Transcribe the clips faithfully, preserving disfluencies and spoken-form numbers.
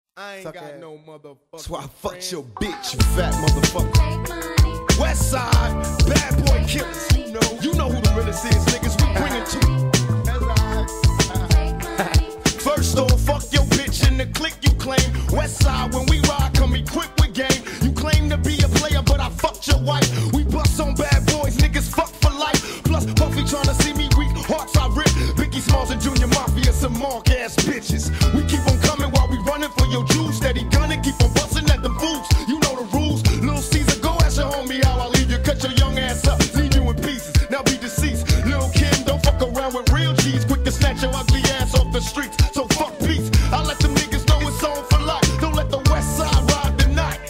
I ain't Suck got ass. no motherfucker. That's why I fucked your bitch, you fat motherfucker. West Side, bad boy killers. You know, you know who the realest is, niggas. We bring it to you. First off, fuck your bitch in the clique you claim. West Side, when we ride, come equipped with game. You claim to be a player, but I fucked your wife. We bust on bad boys, niggas fuck for life. Plus, Puffy tryna see me weak, hearts I rip. Biggie Smalls and Junior Mafia, some mark ass bitches. We keep on coming while we running for your Jews. Steady gunning, keep on busting at them fools. You know the rules. Lil Caesar, go ask your homie how I leave you. Cut your young ass up, leave you in pieces. Now be deceased. Lil Kim, don't fuck around with real G's. Quick to snatch your ugly ass off the streets. So fuck peace. I let them niggas know it's on for life. Don't let the West Side ride the night.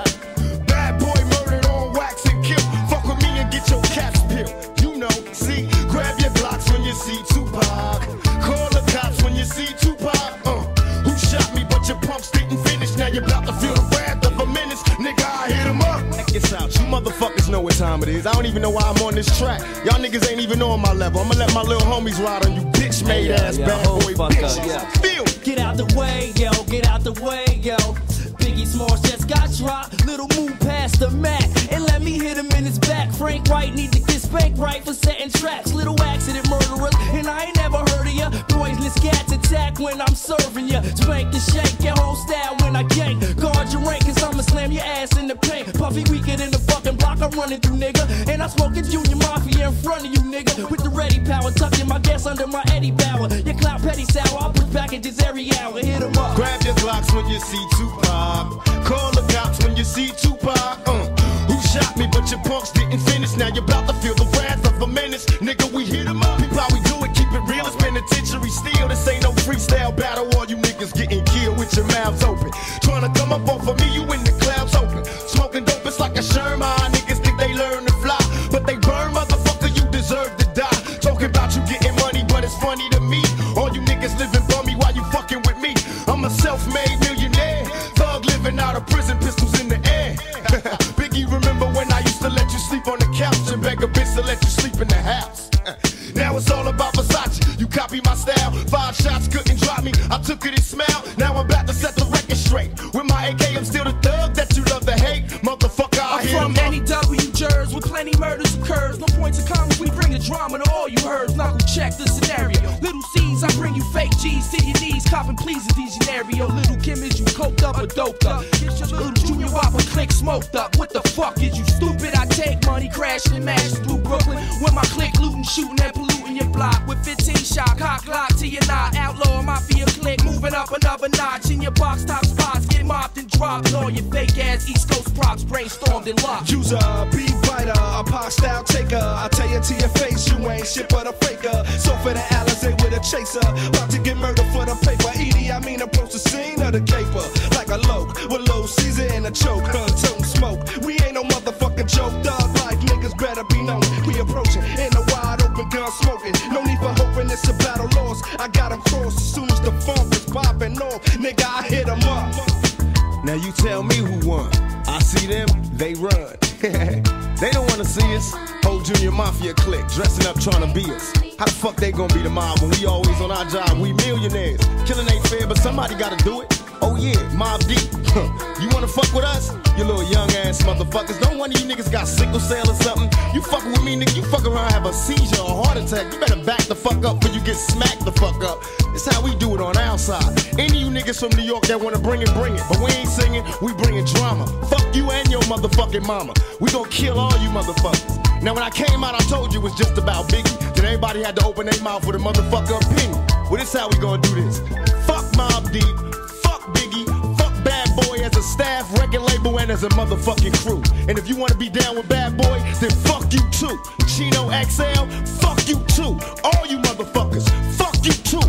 Bad boy murdered on wax and kill. Fuck with me and get your caps peeled. You know, see, grab your blocks when you see Tupac. Call the cops when you see Tupac. Uh, who shot me but your pumps didn't finish. Now you're about to feel the wrath of a menace. Nigga, I hit him up. Check this out, you motherfuckers know what time it is. I don't even know why I'm on this track. Y'all niggas ain't even on my level. I'ma let my little homies ride on you bitch made hey, ass yo, bad yo, boy bitches. Yeah. Feel. Get out the way, yo, get out the way, yo. Biggie Smalls just got dropped. Little move past the Mac and let me hit him in his back. Frank White need to get spanked right for setting traps. Little accident murderers, and I ain't never heard of ya. Poisonous cats attack when I'm serving ya. Spank and shake your whole style when I gank. Guard your rank, cause I'ma slam your ass in the paint. Puffy weaker than the fucking block I'm running through, nigga. And I'm smoking Junior Mafia in front of you, nigga. With the ready power, tucking my gas under my Eddie Bauer. Your clout petty sour, I'll push packages every hour. Hit 'em up. Grab your Glocks when you see Tupac. Call the cops when you see Tupac. Uh, who shot me but your punks didn't finish. Now you're about to feel the wrath of a menace. Nigga, we hit 'em up. People, how we do it, keep it real. It's penitentiary steel. This ain't no freestyle battle. All you niggas getting killed with your mouths open. Trying to come up off of me, you in the clouds open. Smoking dope, it's like a Sherman. Niggas think they learn to fly, but they burn, motherfucker, you deserve to die. Talking about you getting money, but it's funny to me. All you niggas living bummy while you fucking with me. I'm a self-made millionaire. Thug living out of prison, pistols in the air. Biggie, remember when I used to let you sleep on the couch and beg a bitch to let you sleep in the house? Now it's all about Versace. You copy my style. Five shots couldn't drop me. I took it and smiled. Now I'm about to set the record straight. With my A K, I'm still the thug that you love to hate. Motherfucker, I I'm hit from him N E W Jers with plenty murders occurs. No points of comments, we bring the drama to all you heard. Knuckle check the scenario. Little C's, I bring you fake G's to your knees. Copping please is these scenario. Little Kim, is you coked up or doped up? Little Junior Whopper click smoked up. What the fuck is you stupid? I take money crashing and mashing through Brooklyn. When my click looting, shooting and polluting your block. With fifteen shot, cock lock to your knot. Outlaw mafia click, moving up another notch. In your box top spots, get mopped and dropped. All your fake ass East Coast props brainstormed and locked. User, beat biter, a pop style taker. I tell you to your face, you ain't shit but a faker. So for the Alizé with a chaser, about to get murdered for the paper. Edie, I mean approach the scene of the caper. Like a loke, with low Caesar and a choke. Huh, toting smoke, we ain't no motherfucking joke. Dog life, niggas better be known. We approaching in a wide open gun smoking. No need for hoping it's a battle lost. I got him crossed as soon as the funk is popping off. Nigga, I hit him up. Now you tell me who won. I see them, they run. They don't wanna see us. Whole Junior Mafia clique, dressing up trying to be us. How the fuck they gonna be the mob when we always on our job? We millionaires. Killing ain't fair, but somebody gotta do it. Oh yeah, Mob Deep. You wanna fuck with us? You little young ass motherfuckers. Don't one of you niggas got sickle cell or something. You fucking with me, nigga, you fuck around, have a seizure or a heart attack. You better back the fuck up before you get smacked the fuck up. It's how we do it on our side. Any of you niggas from New York that wanna bring it, bring it. But we ain't singing, we bringing drama. Fuck you and your motherfucking mama. We gon' kill all you motherfuckers. Now when I came out, I told you it was just about Biggie. Then everybody had to open their mouth with a motherfucker opinion. Well, this how we gonna do this. Fuck Mobb Deep, fuck Biggie, fuck Bad Boy as a staff, record label, and as a motherfucking crew. And if you wanna be down with Bad Boy, then fuck you too. Chino X L, fuck you too. All you motherfuckers, fuck you too.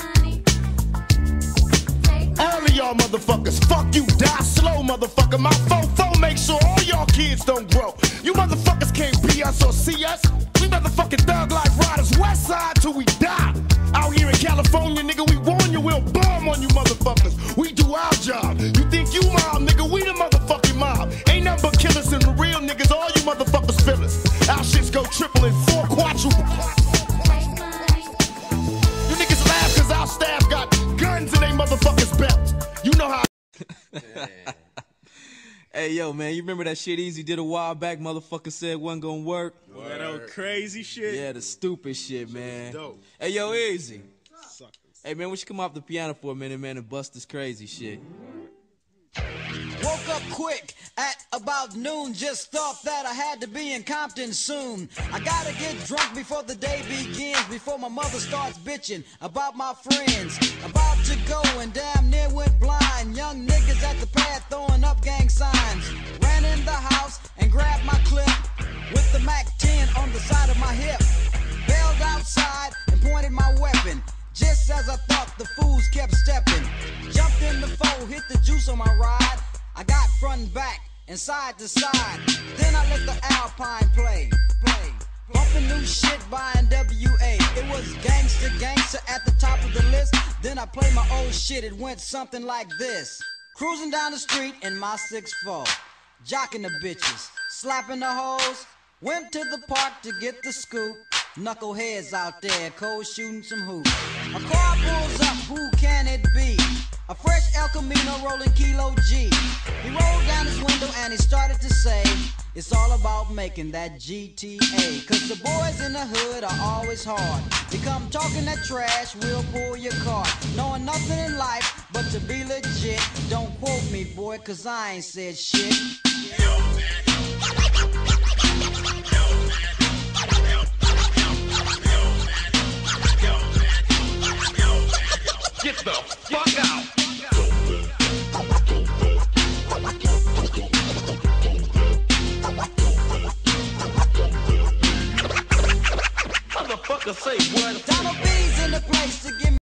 All of y'all motherfuckers, fuck you, die slow, motherfucker. My fofo make sure all y'all kids don't grow. You motherfuckers can't be us or see us. We motherfucking thug life riders, West Side till we die. Out here in California, nigga, we warn you, we'll bomb on you motherfuckers. We do our job. You think you mob, nigga, we the motherfucking mob. Ain't nothing but killers and the real niggas, all you motherfuckers feel us. Our shits go triple and four quadruple. You niggas laugh cause our staff got guns in they motherfuckers' belts. You know how Hey, yo, man, you remember that shit Easy did a while back? Motherfucker said wasn't gonna work. Word. That old crazy shit. Yeah, the stupid shit, man. Dope. Hey, yo, Easy. Suckers. Hey, man, we should come off the piano for a minute, man, and bust this crazy shit. Woke up quick at about noon. Just thought that I had to be in Compton soon. I gotta get drunk before the day begins, before my mother starts bitching about my friends. About to go and damn near went blind. Young niggas at the pad throwing up gang signs. Ran in the house and grabbed my clip with the Mac ten on the side of my hip. Bailed outside and pointed my weapon. Just as I thought, the fools kept stepping. Jumped in the foe, hit the juice on my ride. I got front and back and side to side. Then I let the Alpine play, play. Bumping new shit by N W A. It was gangster, gangster at the top of the list. Then I played my old shit, it went something like this. Cruising down the street in my six four, jocking the bitches, slapping the hoes. Went to the park to get the scoop. Knuckleheads out there, cold shooting some hoops. A car pulls up, who can it be? A fresh El Camino rolling Kilo G. He rolled down his window and he started to say, it's all about making that G T A. Cause the boys in the hood are always hard. They come talking that trash, we'll pull your car. Knowing nothing in life but to be legit. Don't quote me, boy, cause I ain't said shit. Yo, man. Get the fuck out! Motherfucker say what? Donald B's in the